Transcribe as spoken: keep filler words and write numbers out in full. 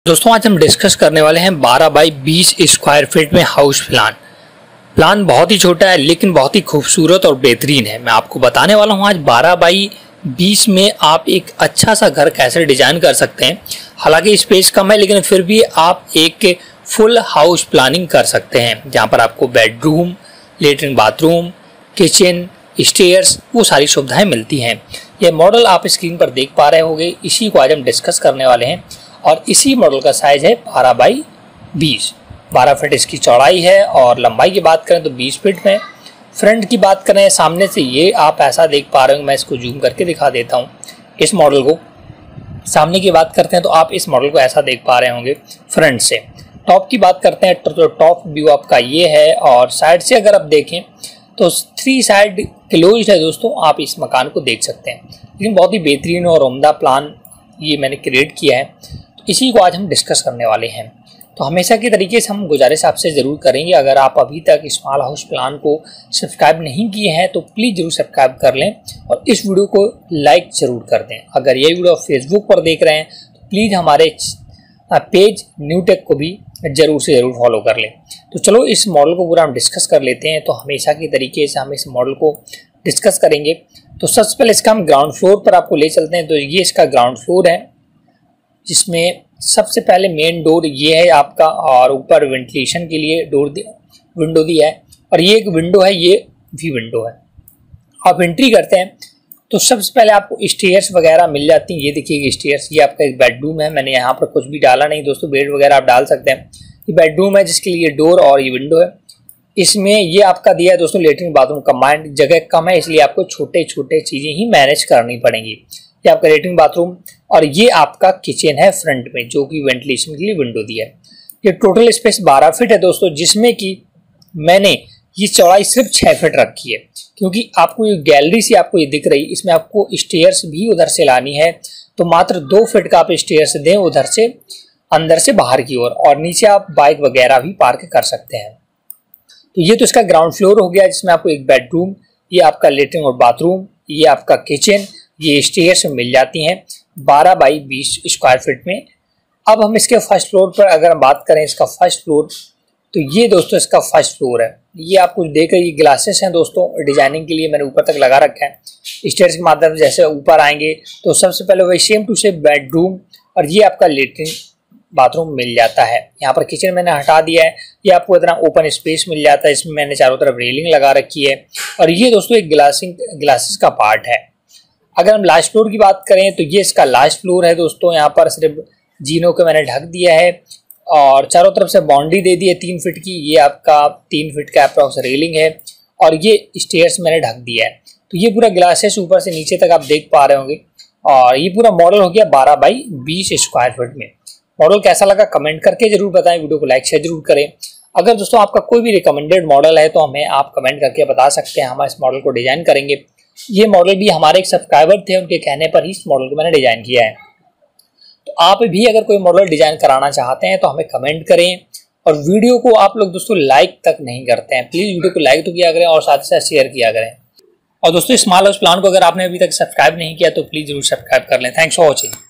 दोस्तों आज हम डिस्कस करने वाले हैं बारह बाई बीस स्क्वायर फीट में हाउस प्लान। प्लान बहुत ही छोटा है लेकिन बहुत ही खूबसूरत और बेहतरीन है। मैं आपको बताने वाला हूं आज बारह बाई बीस में आप एक अच्छा सा घर कैसे डिजाइन कर सकते हैं। हालांकि स्पेस कम है लेकिन फिर भी आप एक फुल हाउस प्लानिंग कर सकते हैं जहां पर आपको bedroom, latrine, bathroom, kitchen, stairs वो सारी सुविधाएं मिलती हैं। यह मॉडल आप स्क्रीन पर देख पा रहे होंगे, इसी को आज हम डिस्कस करने वाले हैं और इसी मॉडल का साइज है बारह बाई बीस। बारह फीट इसकी चौड़ाई है और लंबाई की बात करें तो बीस फीट में। फ्रंट की बात करें सामने से ये आप ऐसा देख पा रहे हो, मैं इसको जूम करके दिखा देता हूँ। इस मॉडल को सामने की बात करते हैं तो आप इस मॉडल को ऐसा देख पा रहे होंगे फ्रंट से। टॉप की बात करते हैं तो टॉप व्यू आपका ये है और साइड से अगर आप देखें तो थ्री साइड क्लोज है दोस्तों, आप इस मकान को देख सकते हैं। लेकिन बहुत ही बेहतरीन और उम्दा प्लान ये मैंने क्रिएट किया है, तो इसी को आज हम डिस्कस करने वाले हैं। तो हमेशा के तरीके से हम गुजारिश आपसे ज़रूर करेंगे, अगर आप अभी तक स्मॉल हाउस प्लान को सब्सक्राइब नहीं किए हैं तो प्लीज़ ज़रूर सब्सक्राइब कर लें और इस वीडियो को लाइक ज़रूर कर दें। अगर ये वीडियो आप फेसबुक पर देख रहे हैं तो प्लीज़ हमारे पेज न्यू टेक को भी ज़रूर से ज़रूर फॉलो कर लें। तो चलो इस मॉडल को पूरा हम डिस्कस कर लेते हैं। तो हमेशा के तरीके से हम इस मॉडल को डिस्कस करेंगे। तो सबसे पहले इसका हम ग्राउंड फ्लोर पर आपको ले चलते हैं। तो ये इसका ग्राउंड फ्लोर है जिसमें सबसे पहले मेन डोर ये है आपका और ऊपर वेंटिलेशन के लिए डोर विंडो दिया है और ये एक विंडो है, ये भी विंडो है। आप एंट्री करते हैं तो सबसे पहले आपको स्टेयर्स वगैरह मिल जाती हैं। ये देखिए स्टेयर्स, ये आपका एक बेडरूम है। मैंने यहाँ पर कुछ भी डाला नहीं दोस्तों, बेड वगैरह आप डाल सकते हैं। ये बेडरूम है जिसके लिए डोर और ये विंडो है। इसमें ये आपका दिया है दोस्तों लेटरिन बाथरूम कम्बाइंड, जगह कम है इसलिए आपको छोटे छोटे चीज़ें ही मैनेज करनी पड़ेंगी। ये आपका लेटरिन बाथरूम और ये आपका किचन है फ्रंट में जो कि वेंटिलेशन के लिए विंडो दिया है। ये टोटल स्पेस बारह फीट है दोस्तों, जिसमें कि मैंने ये चौड़ाई सिर्फ छः फीट रखी है क्योंकि आपको ये गैलरी से आपको ये दिख रही, इसमें आपको स्टेयर्स भी उधर से लानी है तो मात्र दो फीट का आप स्टेयर्स दें उधर से अंदर से बाहर की ओर और, और नीचे आप बाइक वगैरह भी पार्क कर सकते हैं। तो ये तो इसका ग्राउंड फ्लोर हो गया जिसमें आपको एक बेडरूम, ये आपका लेटरिन और बाथरूम, ये आपका किचन, ये स्टेयर्स मिल जाती हैं बारह बाई बीस स्क्वायर फीट में। अब हम इसके फर्स्ट फ्लोर पर अगर हम बात करें इसका फर्स्ट फ्लोर, तो ये दोस्तों इसका फर्स्ट फ्लोर है। ये आप कुछ देख रहे, ये ग्लासेस हैं दोस्तों, डिजाइनिंग के लिए मैंने ऊपर तक लगा रखा है। स्टेयर्स के माध्यम से जैसे ऊपर आएंगे तो सबसे पहले वही सेम टू सेम बेडरूम और ये आपका लेटरिन बाथरूम मिल जाता है। यहाँ पर किचन मैंने हटा दिया है, ये आपको इतना ओपन स्पेस मिल जाता है। इसमें मैंने चारों तरफ रेलिंग लगा रखी है और ये दोस्तों एक ग्लासिंग ग्लासेस का पार्ट है। अगर हम लास्ट फ्लोर की बात करें तो ये इसका लास्ट फ्लोर है दोस्तों। यहाँ पर सिर्फ जीनों को मैंने ढक दिया है और चारों तरफ से बाउंड्री दे दी है तीन फीट की। ये आपका तीन फीट का अप्रॉक्स रेलिंग है और ये स्टेयर्स मैंने ढक दिया है। तो ये पूरा ग्लासेस ऊपर से नीचे तक आप देख पा रहे होंगे और ये पूरा मॉडल हो गया बारह बाई बीस स्क्वायर फीट में। मॉडल कैसा लगा कमेंट करके जरूर बताएं, वीडियो को लाइक शेयर जरूर करें। अगर दोस्तों आपका कोई भी रिकमेंडेड मॉडल है तो हमें आप कमेंट करके बता सकते हैं, हम इस मॉडल को डिजाइन करेंगे। ये मॉडल भी हमारे एक सब्सक्राइबर थे, उनके कहने पर ही इस मॉडल को मैंने डिजाइन किया है। तो आप भी अगर कोई मॉडल डिजाइन कराना चाहते हैं तो हमें कमेंट करें और वीडियो को आप लोग दोस्तों लाइक तक नहीं करते हैं, प्लीज वीडियो को लाइक तो किया करें और साथ ही साथ शेयर किया करें। और दोस्तों स्मॉल हाउस प्लान को अगर आपने अभी तक सब्सक्राइब नहीं किया तो प्लीज जरूर सब्सक्राइब कर लें। Thanks for watching.